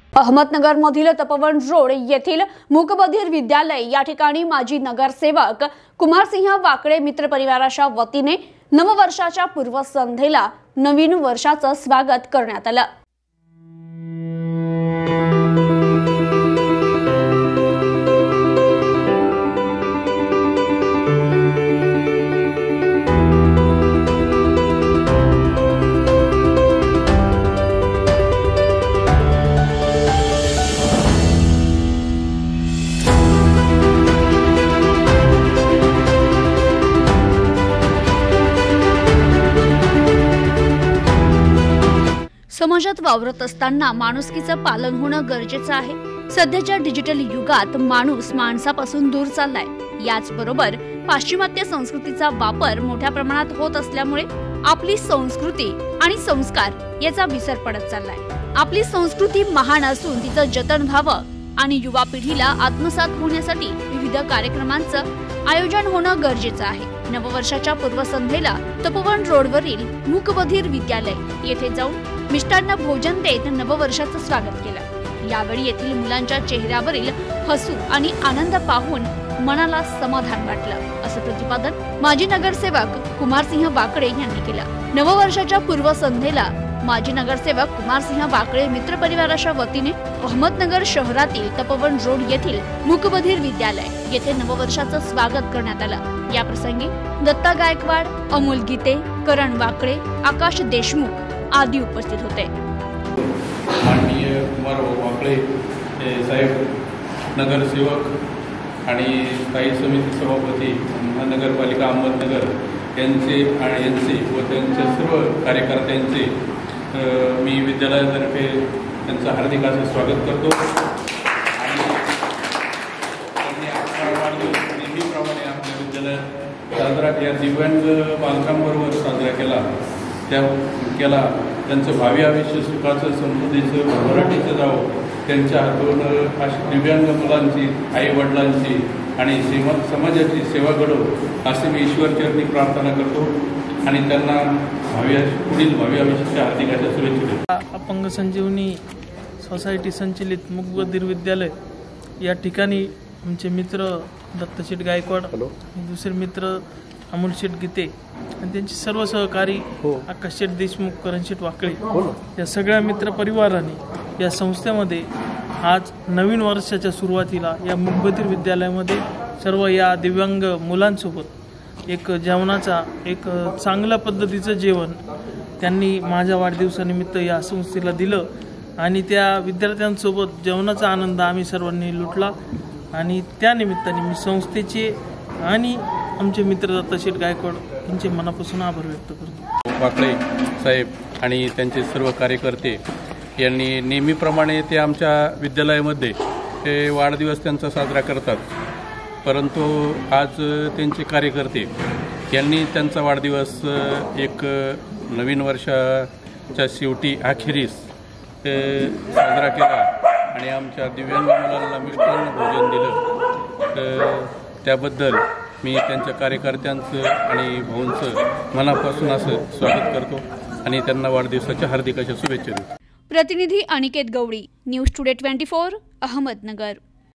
अहमदनगरमधील Tapovan road येथील मूकबधीर विद्यालय या ठिकाणी माजी नगरसेवक कुमारसिंह वाकळे मित्र परिवाराच्या वतीने नववर्षाच्या पूर्वसंध्येला नवीन वर्षाचं स्वागत करण्यात आलं। समाजात वावरत असताना माणुसकीचं पालन होणं गरजेचं आहे। सध्याच्या डिजिटल युगात माणूस माणसापासून दूर चाललाय। याचबरोबर पाश्चिमात्य संस्कृतीचा वापर मोठ्या प्रमाणात होत असल्यामुळे आपली संस्कृती आणि संस्कार याचा विसर पडत चाललाय। आपली संस्कृती महान असून तिचं जतन व्हावं आणि युवा पिढीला आत्मसात होण्यासाठी विविध कार्यक्रमांचं आयोजन होणं गरजेचं आहे। नववर्षाच्या पूर्वसंध्येला तपोवन रोडवरील मूकबधीर विद्यालय येथे जाऊन मिष्टान्न भोजन देत नववर्षाचं स्वागत केलं। यावेळी येथील मुलांच्या चेहऱ्यावरील हसू आणि आनंद पाहून मनाला समाधान वाटलं, असं प्रतिपादन माजी नगरसेवक कुमारसिंह वाकळे यांनी केलं। नववर्षाच्या पूर्वसंध्येला माजी नगरसेवक कुमारसिंह वाकळे मित्र परिवाराच्या वतीने अहमदनगर शहरातील तपोवन रोड येथील मूकबधीर विद्यालय येथे नववर्षाचं स्वागत करण्यात आलं। या प्रसंगी दत्ता गायकवाड, अमोल गीते, करण वाकळे, आकाश देशमुख आदी उपस्थित होते। माननीय कुमार वाकळे साहेब नगरसेवक आणि स्थायी समिती सभापती महानगरपालिका अहमदनगर यांचे व त्यांच्या सर्व कार्यकर्त्यांचे मी विद्यालयातर्फे त्यांचं हार्दिक असं स्वागत करतो। आणि नेहमीप्रमाणे आपल्या विद्यालयात साजरा या दिव्यांग बालकांबरोबर साजरा केला त्यांचं भावी आयुष्य सुखाचं समृद्धीचं भरभराटीचं जावं, त्यांच्या हातून अशा दिव्यांग मुलांची आईवडिलांची आणि समाजाची सेवा घडो असे मी ईश्वरचरणी प्रार्थना करतो आणि त्यांना पुढील भावी आयुष्याच्या हार्दिक अशा शुभेच्छा देतो। अपंग संजीवनी सोसायटी संचलित मूकबधीर विद्यालय या ठिकाणी आमचे मित्र दत्तशेठ गायकवाड आणि दुसरे मित्र अमोल शेठ गीते आणि त्यांचे सर्व सहकारी आकाश शेठ देशमुख, करण शेठ वाकळे या सगळ्या मित्र परिवाराने या संस्थेमध्ये आज नवीन वर्षाच्या सुरुवातीला या मूकबधीर विद्यालयामध्ये सर्व या दिव्यांग मुलांसोबत एक जेवणाचा एक चांगल्या पद्धतीचं जेवण त्यांनी माझ्या वाढदिवसानिमित्त या संस्थेला दिलं आणि त्या विद्यार्थ्यांसोबत जेवणाचा आनंद आम्ही सर्वांनी लुटला आणि त्या निमित्ताने मी संस्थेचे आणि आमचे मित्र दत्तशेठ गायकवाड यांचे मनापासून आभार व्यक्त करतो। वाकळे साहेब आणि त्यांचे सर्व कार्यकर्ते यांनी नेहमीप्रमाणे ते आमच्या विद्यालयामध्ये हे वाढदिवस त्यांचा साजरा करतात, परंतु आज त्यांचे कार्यकर्ते यांनी त्यांचा वाढदिवस एक नवीन वर्षाच्या शेवटी अखेरीस साजरा केला आणि आमच्या दिव्यांग मुलांना मिष्टान्न भोजन दिलं। त्याबद्दल मी त्यांच्या कार्यकर्त्यांचं आणि भाऊंचं मनापासून असं स्वागत करतो आणि त्यांना वाढदिवसाच्या हार्दिक अशा शुभेच्छा देतो। प्रतिनिधी अनिकेत गवळी, न्यूज टुडे 24, अहमदनगर।